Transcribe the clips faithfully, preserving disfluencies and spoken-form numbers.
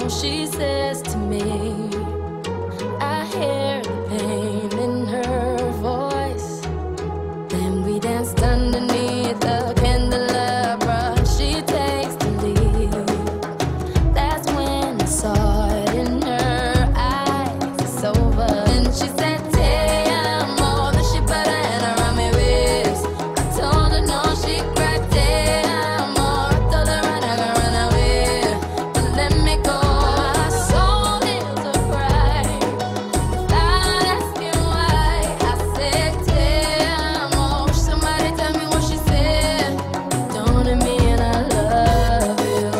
she says to me. I hear the pain in her voice. Then we danced underneath the candelabra. She takes the lead. That's when I saw it in her eyes. It's over. And she said, "Te amo." Then she put her hand around my waist. I told her no, she cried, "Te amo." I told her run, I can run away, but let me go. My soul is a cry without asking why. I said, "Te amo." Somebody tell me what she said. Don't it mean I love you?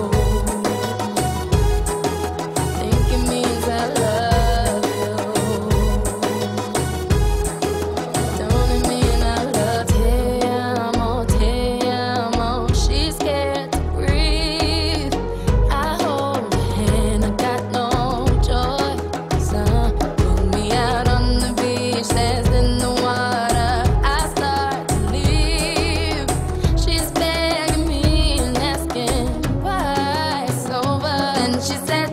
Think it means I love you. Don't it mean I love you? Te amo, te amo. She's scared to breathe. I hold her hand, I got no joy. Sun put me out on the beach, danced in the water. I start to leave. She's begging me and asking why it's over. And she said,